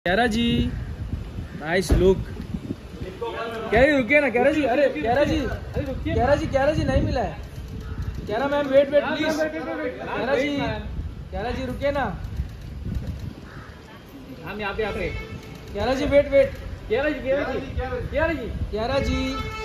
क्यारा जी, nice look. क्यारा जी रुकिए ना, क्यारा जी, अरे क्यारा जी, क्यारा जी नहीं मिला है। Kiara ma'am wait please. Kiara ji रुकिए ना, हम यहाँ पे क्यारा जी वेट। क्यारा जी, क्यारा जी।